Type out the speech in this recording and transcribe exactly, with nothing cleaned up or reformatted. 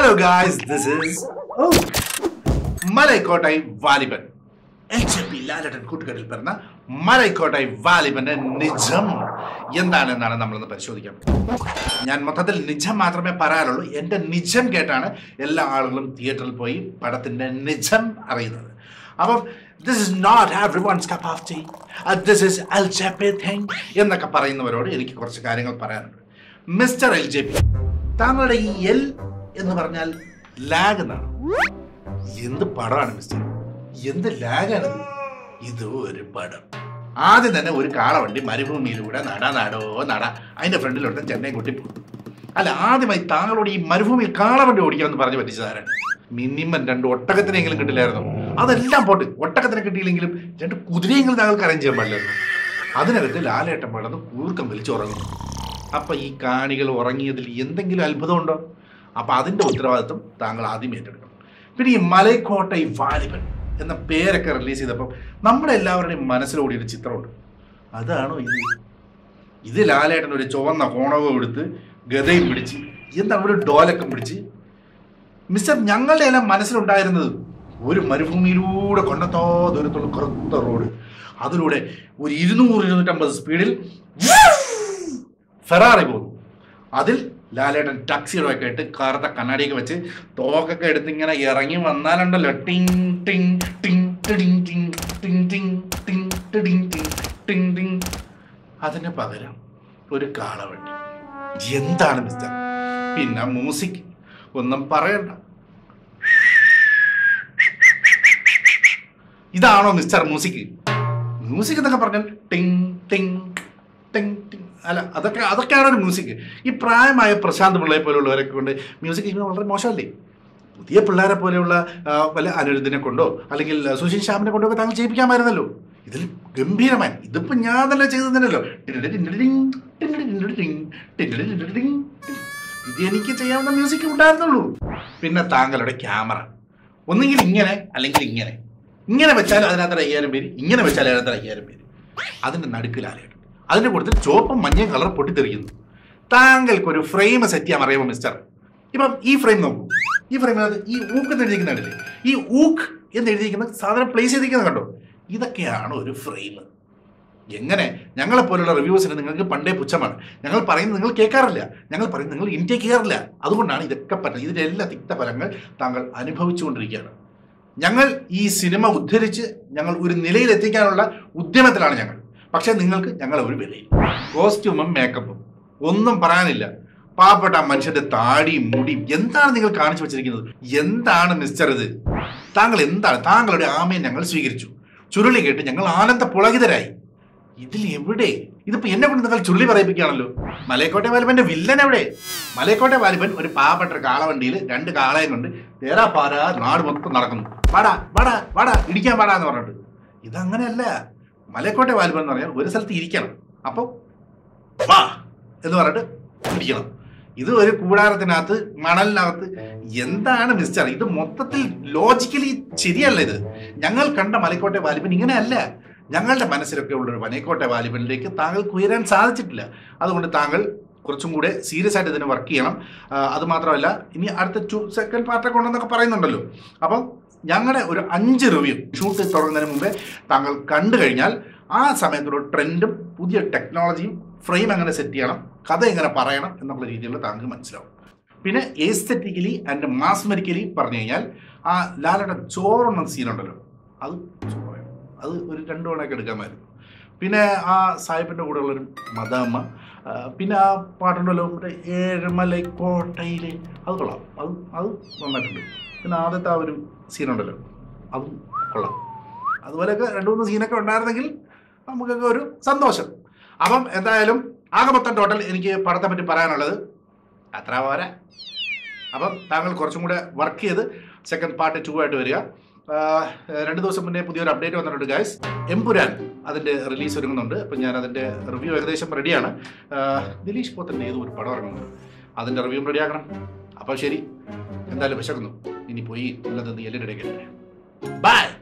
Hello guys, this is oh, Malaikottai Valiban. L J P ലാലേട്ടൻ കൂട്ടുകാരിൽ പറഞ്ഞ മലൈക്കോട്ടൈ വാലിബന്റെ നിജം എന്താണെന്നാണ് നമ്മളൊന്ന് പരിശോധിക്കാം. ഞാൻ മൊത്തത്തിൽ നിജം മാത്രമേ പറയാനുള്ളൂ. എൻ്റെ നിജം കേട്ടാണ് എല്ലാ ആളുകളും തിയേറ്ററിൽ പോയി പടത്തിന്റെ നിജം അറിയുന്നത്. അപ്പം this is not everyone's cup of tea. Uh, this is L J P thing എന്നൊക്കെ പറയുന്നവരോട് എനിക്ക് കുറച്ച് കാര്യങ്ങൾ പറയാനുണ്ട്. മിസ്റ്റർ എൽ ജെ പി, താങ്കളുടെ ഈ എൽ എന്ന് പറഞ്ഞാൽ ലാഗ് എന്നാണ്. എന്ത് പടമാണ് മിസ്റ്റർ, എന്ത് ലാഗാണ് ഇത്? ഒരു പടം. ആദ്യം തന്നെ ഒരു കാളവണ്ടി മരുഭൂമിയിലൂടെ നടാ നാടോ നട അതിന്റെ ഫ്രണ്ടിലോട്ട് ചെന്നൈ കൂട്ടി പോകും. അല്ല, ആദ്യമായി താങ്കളോട് ഈ മരുഭൂമിയിൽ കാളവണ്ടി ഓടിക്കാമെന്ന് പറഞ്ഞു പറ്റിച്ചതാരാണ്? മിനിമം രണ്ട് ഒട്ടകത്തിനെങ്കിലും കിട്ടില്ലായിരുന്നു. അതെല്ലാം പോട്ട്, ഒട്ടകത്തിനെ കിട്ടിയില്ലെങ്കിലും രണ്ട് കുതിരയെങ്കിലും താങ്കൾക്ക് അറേഞ്ച് ചെയ്യാൻ പാടില്ലായിരുന്നു. അതിനകത്ത് ലാലേട്ടൻ പടന്ന് കൂർക്കം വലിച്ചുറങ്ങും. അപ്പൊ ഈ കാണികൾ ഉറങ്ങിയതിൽ എന്തെങ്കിലും അത്ഭുതമുണ്ടോ? അപ്പൊ അതിന്റെ ഉത്തരവാദിത്വം താങ്കൾ ആദ്യം ഏറ്റെടുക്കണം. പിന്നെ ഈ മലൈക്കോട്ടൈ വാലിബൻ എന്ന പേരൊക്കെ റിലീസ് ചെയ്തപ്പോൾ നമ്മുടെ എല്ലാവരുടെയും മനസ്സിലോടിയൊരു ചിത്രമുണ്ട്. അതാണോ ഇത്? ഇത് ലാലേട്ടൻ ഒരു ചുവന്ന കോണവും എടുത്ത് ഗതയും പിടിച്ച് എന്താ ഒരു ഡോലക്കം പിടിച്ച് മിസ്റ്റർ, ഞങ്ങളുടെ എല്ലാം മനസ്സിലുണ്ടായിരുന്നത് ഒരു മരുഭൂമിയിലൂടെ കൊണ്ടത്തോ ദൂരത്തുള്ള കറുത്ത റോഡ്, അതിലൂടെ ഒരു ഇരുന്നൂറ് ഇരുന്നൂറ്റമ്പത് സ്പീഡിൽ ഫെറാറി പോകുന്നു. അതിൽ ലാലേട്ടൻ ടക്സിയുടെ ഒക്കെ ഇട്ട് കറുത്ത കണ്ണാടിയൊക്കെ വെച്ച് തോക്കൊക്കെ എടുത്ത് ഇങ്ങനെ ഇറങ്ങി വന്നാലുണ്ടല്ലോ ടിങ് ടിങ് ടിങ് ടിങ് ടിങ് ടിങ് ടിങ് ടിങ് ടിങ് ടിങ് ടിങ് ടിങ്. അതിന് പകരം ഒരു കാളവണ്ടി. എന്താണ് മിസ്റ്റർ? പിന്നെ മ്യൂസിക് ഒന്നും പറയണ്ട. ഇതാണോ മിസ്റ്റർ മ്യൂസിക്? മ്യൂസിക് എന്നൊക്കെ പറഞ്ഞാൽ ടിങ് ടിങ് ടിങ് ടിങ്. അല്ല, അതൊക്കെ അതൊക്കെയാണ് ഒരു മ്യൂസിക്. ഈ പ്രായമായ പ്രശാന്ത് പിള്ളയെ പോലെയുള്ളവരൊക്കെ കൊണ്ട് മ്യൂസിക് ചെയ്യുന്നത് വളരെ മോശമല്ലേ? പുതിയ പിള്ളേരെ പോലെയുള്ള വല്ല അനിരുദ്ധിനെ കൊണ്ടോ അല്ലെങ്കിൽ സുശീൽ ശ്യാമിനെ കൊണ്ടോ ഒക്കെ താങ്കൾ ചെയ്യിപ്പിക്കാമായിരുന്നല്ലോ. ഇതിൽ ഗംഭീരമായി. ഇതിപ്പോ ഞാൻ തന്നെ ചെയ്തതല്ലോ. ഇത് എനിക്ക് ചെയ്യാവുന്ന മ്യൂസിക് ഉണ്ടായിരുന്നുള്ളൂ. പിന്നെ താങ്കളുടെ ക്യാമറ ഒന്നെങ്കിൽ ഇങ്ങനെ അല്ലെങ്കിൽ ഇങ്ങനെ. ഇങ്ങനെ വെച്ചാൽ അതിനകത്ത് അയ്യായിരം പേര്, ഇങ്ങനെ വെച്ചാൽ അതിനകത്ത് അയ്യായിരം പേര്. അതിന്റെ നടുക്കിലാലേട്ടൻ, അതിന്റെ കൂടുതൽ ചുവപ്പും മഞ്ഞയും കളർ പൊട്ടിത്തെറിക്കുന്നു. താങ്കൾക്കൊരു ഫ്രെയിം സെറ്റ് ചെയ്യാൻ അറിയാമോ മിസ്റ്റർ? ഇപ്പം ഈ ഫ്രെയിം നോക്കൂ. ഈ ഫ്രെയിമിനകത്ത് ഈ ഊക്ക് എന്ന് എഴുതിയിരിക്കുന്നില്ലേ? ഈ ഊക്ക് എന്ന് എഴുതിയിരിക്കുന്ന സാധനം പ്ലേസ് ചെയ്തിരിക്കുന്നത് കണ്ടോ? ഇതൊക്കെയാണ് ഒരു ഫ്രെയിം. എങ്ങനെ? ഞങ്ങളെ പോലുള്ള റിവ്യൂസിന് നിങ്ങൾക്ക് പണ്ടേ പുച്ഛമാണ്. ഞങ്ങൾ പറയുന്നത് നിങ്ങൾ കേൾക്കാറില്ല, ഞങ്ങൾ പറയുന്നത് നിങ്ങൾ ഇന്ത്യ കയറില്ല. അതുകൊണ്ടാണ് ഇതൊക്കെ പറ്റുന്നത്. ഇതിൻ്റെ എല്ലാ തിക്തഫലങ്ങൾ താങ്കൾ അനുഭവിച്ചുകൊണ്ടിരിക്കുകയാണ്. ഞങ്ങൾ ഈ സിനിമ ഉദ്ധരിച്ച് ഞങ്ങൾ ഒരു നിലയിലെത്തിക്കാനുള്ള ഉദ്യമത്തിലാണ് ഞങ്ങൾ. പക്ഷെ നിങ്ങൾക്ക് ഞങ്ങളെ ഒരു വിലയും. കോസ്റ്റ്യൂമും മേക്കപ്പും ഒന്നും പറയാനില്ല. പാവപ്പെട്ട മനുഷ്യന്റെ താടിയും മുടിയും എന്താണ് നിങ്ങൾ കാണിച്ചു വെച്ചിരിക്കുന്നത്? എന്താണ് മിസ്റ്റർ ഇത്? താങ്കൾ എന്താണ്? താങ്കളുടെ ആമയെ ഞങ്ങൾ സ്വീകരിച്ചു. ചുരുളി കേട്ട് ഞങ്ങൾ ആനന്ദ പുളകിതരായി. ഇതിൽ എവിടെ? ഇതിപ്പോ എന്നെ കൊണ്ട് നിങ്ങൾ ചുരുളി പറയിപ്പിക്കുകയാണല്ലോ. മലൈക്കോട്ടൈ വാലിബന്റെ വില്ലൻ എവിടെ? മലൈക്കോട്ടൈ വാലിബൻ ഒരു പാവപ്പെട്ട കാളവണ്ടിയിൽ രണ്ട് കാളയും കൊണ്ട് തേരാ പാരാ നാട് മൊത്തം നടക്കുന്നു. വാടാ വാടാ വാടാ ഇടിക്കാൻ പാടാ എന്ന് പറഞ്ഞിട്ട്. ഇതങ്ങനെയല്ല. മലൈക്കോട്ടൈ വാലിബൻ എന്ന് പറഞ്ഞാൽ ഒരു സ്ഥലത്ത് ഇരിക്കണം, അപ്പോൾ വാ എന്ന് പറഞ്ഞിട്ട് ഇരിക്കണം. ഇത് ഒരു കൂടാരത്തിനകത്ത് മണലിനകത്ത്. എന്താണ് മിസ്റ്റർ ഇത്? മൊത്തത്തിൽ ലോജിക്കലി ശരിയല്ല ഇത്. ഞങ്ങൾ കണ്ട മലൈക്കോട്ടൈ വാലിബൻ ഇങ്ങനെയല്ല. ഞങ്ങളുടെ മനസ്സിലൊക്കെ ഉള്ളൊരു മലൈക്കോട്ടൈ വാലിബനിലേക്ക് താങ്കൾക്ക് ഉയരാൻ സാധിച്ചിട്ടില്ല. അതുകൊണ്ട് താങ്കൾ കുറച്ചും കൂടെ സീരിയസ് ആയിട്ട് ഇതിന് വർക്ക് ചെയ്യണം. അതുമാത്രമല്ല, ഇനി അടുത്ത ടു സെക്കൻഡ് പാർട്ടൊക്കെ ഉണ്ടെന്നൊക്കെ പറയുന്നുണ്ടല്ലോ. അപ്പം ഞങ്ങളുടെ ഒരു അഞ്ച് റിവ്യൂ ഷൂട്ട് തുടങ്ങുന്നതിന് മുമ്പേ താങ്കൾ കണ്ടു കഴിഞ്ഞാൽ ആ സമയത്തൊരു ട്രെൻഡും പുതിയ ടെക്നോളജിയും ഫ്രെയിം എങ്ങനെ സെറ്റ് ചെയ്യണം, കഥ എങ്ങനെ പറയണം എന്നുള്ള രീതിയിലുള്ള താങ്കൾ മനസ്സിലാവും. പിന്നെ എസ്തെറ്റിക്കലി ആൻഡ് മാസ്മരിക്കലി പറഞ്ഞു കഴിഞ്ഞാൽ ആ ലാലേട്ടൻ ചോറുന്ന സീനുണ്ടല്ലോ, അത് സൂപ്പറായിരുന്നു. അത് ഒരു രണ്ടു തവണയൊക്കെ എടുക്കാമായിരുന്നു. പിന്നെ ആ സാഹിബിൻ്റെ കൂടെ ഉള്ളൊരു മദാമ്മ, പിന്നെ ആ പാട്ടുണ്ടല്ലോ മറ്റേ ഏഴുമലൈക്കോട്ടയിൽ, അത് കൊള്ളാം. അത് അത് നന്നായിട്ടുണ്ട്. പിന്നെ ആദ്യത്തെ ആ ഒരു സീനുണ്ടല്ലോ, അതും കൊള്ളാം. അതുപോലെയൊക്കെ രണ്ട് മൂന്ന് സീനൊക്കെ ഉണ്ടായിരുന്നെങ്കിൽ നമുക്കൊക്കെ ഒരു സന്തോഷം. അപ്പം എന്തായാലും ആകെ മൊത്തം ടോട്ടൽ എനിക്ക് പടത്തെ പറ്റി പറയാനുള്ളത് അത്ര പോരാ. അപ്പം താങ്കൾ കുറച്ചും കൂടെ വർക്ക് ചെയ്ത് സെക്കൻഡ് പാർട്ട് ടു ആയിട്ട് വരിക. രണ്ട് ദിവസം മുന്നേ പുതിയൊരു അപ്ഡേറ്റ് വന്നിട്ടുണ്ട് ഗൈസ്. എംപുരാൻ അതിൻ്റെ റിലീസ് ഒരുങ്ങുന്നുണ്ട്. അപ്പം ഞാൻ അതിൻ്റെ റിവ്യൂ ഏകദേശം റെഡിയാണ്. ദിലീഷ് പോത്തൻ്റെ ഏതോ ഒരു പടം ഇറങ്ങുന്നുണ്ട്, അതിൻ്റെ റിവ്യൂ റെഡിയാക്കണം. അപ്പോൾ ശരി, എന്തായാലും വിശക്കുന്നു. ഇനി പോയി ഉള്ളത് എല്ലിൻ്റെ ഇടയ്ക്ക്. ബൈ.